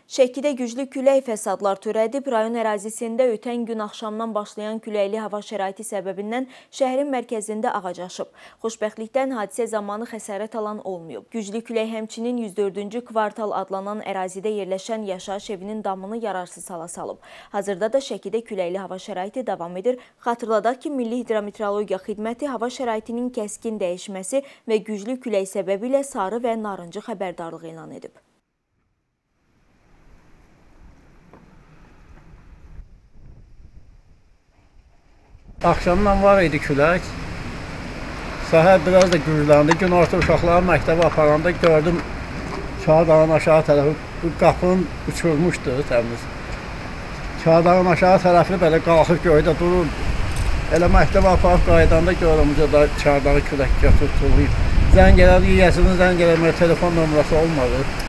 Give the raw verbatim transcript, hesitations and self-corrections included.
Şəkidə güclü külək fəsadlar törədib, rayon ərazisində ötən gün axşamdan başlayan küləkli hava şəraiti səbəbindən şəhərin mərkəzində ağac aşıb. Xoşbəxtlikdən hadisə zamanı xəsarət alan olmayıb. Güclü külək həmçinin yüz dördüncü kvartal adlanan ərazidə yerləşən yaşayış evinin damını yararsız hala salıb. Hazırda da Şəkidə küləkli hava şəraiti davam edir. Xatırladaq ki, Milli Hidrometeorologiya Xidməti hava şəraitinin kəskin dəyişməsi və güclü külək səbəbilə sarı və narıncı xəbərdarlıq elan edib. Axşamdan var idi külək, səhər biraz da gücləndi. Gün orta uşaqları məktəbə aparanda gördüm Kağdağın aşağı tərəfi bu qapının uçurmuşdu təmiz. Kağdağın aşağı tərəfi belə qalxıb göydə durur. Elə məktəbə aparıb qaydanda görürüm da Kağdağı külək götürüb tuluyub. Zəng elədi, yiyəsinin zəng eləməyə telefon nömrəsi olmadı.